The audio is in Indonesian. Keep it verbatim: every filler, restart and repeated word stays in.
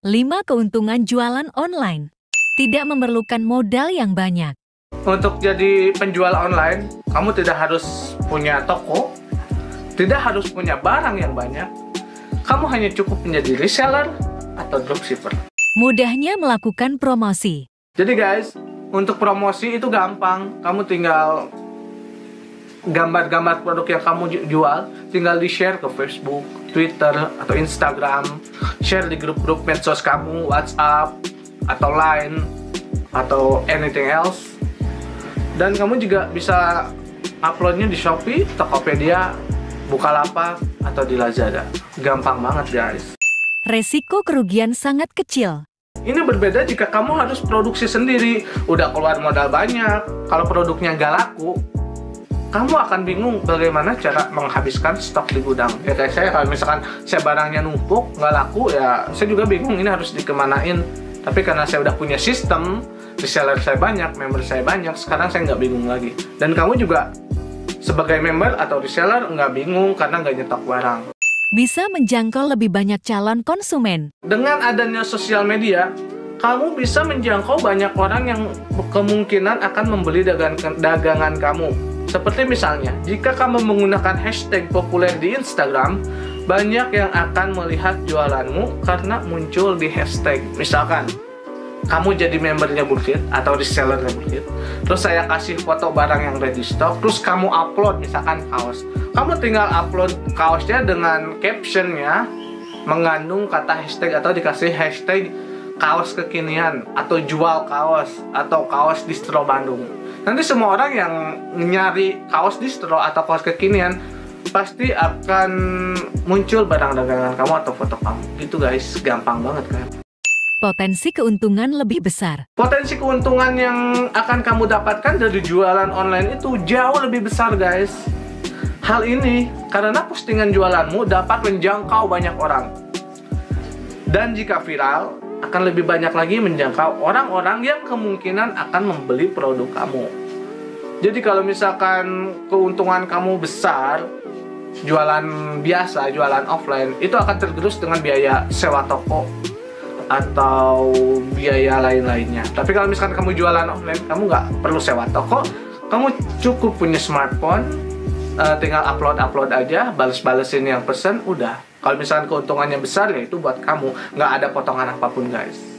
lima keuntungan jualan online. Tidak memerlukan modal yang banyak. Untuk jadi penjual online, kamu tidak harus punya toko, tidak harus punya barang yang banyak. Kamu hanya cukup menjadi reseller atau dropshipper. Mudahnya melakukan promosi. Jadi guys, untuk promosi itu gampang. Kamu tinggal gambar-gambar produk yang kamu jual, tinggal di-share ke Facebook, Twitter, atau Instagram, share di grup-grup medsos kamu, WhatsApp, atau Line, atau anything else. Dan kamu juga bisa uploadnya di Shopee, Tokopedia, Bukalapak, atau di Lazada. Gampang banget guys. Resiko kerugian sangat kecil. Ini berbeda jika kamu harus produksi sendiri, udah keluar modal banyak. Kalau produknya nggak laku, kamu akan bingung bagaimana cara menghabiskan stok di gudang. Ya kayak saya, kalau misalkan saya barangnya numpuk, nggak laku, ya saya juga bingung ini harus dikemanain. Tapi karena saya udah punya sistem, reseller saya banyak, member saya banyak, sekarang saya nggak bingung lagi. Dan kamu juga sebagai member atau reseller nggak bingung karena nggak nyetok barang. Bisa menjangkau lebih banyak calon konsumen. Dengan adanya sosial media, kamu bisa menjangkau banyak orang yang kemungkinan akan membeli dagangan, dagangan kamu. Seperti misalnya, jika kamu menggunakan hashtag populer di Instagram, banyak yang akan melihat jualanmu karena muncul di hashtag. Misalkan, kamu jadi membernya Bullfit atau resellernya Bullfit, terus saya kasih foto barang yang ready stock, terus kamu upload misalkan kaos. Kamu tinggal upload kaosnya dengan captionnya mengandung kata hashtag atau dikasih hashtag kaos kekinian atau jual kaos atau kaos distro Bandung. Nanti semua orang yang nyari kaos distro atau kaos kekinian pasti akan muncul barang dagangan kamu atau foto kamu. Gitu guys, gampang banget kan? Potensi keuntungan lebih besar. Potensi keuntungan yang akan kamu dapatkan dari jualan online itu jauh lebih besar guys. Hal ini karena postingan jualanmu dapat menjangkau banyak orang. Dan jika viral, akan lebih banyak lagi menjangkau orang-orang yang kemungkinan akan membeli produk kamu. Jadi kalau misalkan keuntungan kamu besar, jualan biasa, jualan offline, itu akan tergerus dengan biaya sewa toko atau biaya lain-lainnya. Tapi kalau misalkan kamu jualan offline, kamu nggak perlu sewa toko, kamu cukup punya smartphone, uh, tinggal upload-upload aja, bales-balesin yang pesen, udah. Kalau misalkan keuntungannya besar, ya itu buat kamu, nggak ada potongan apapun guys.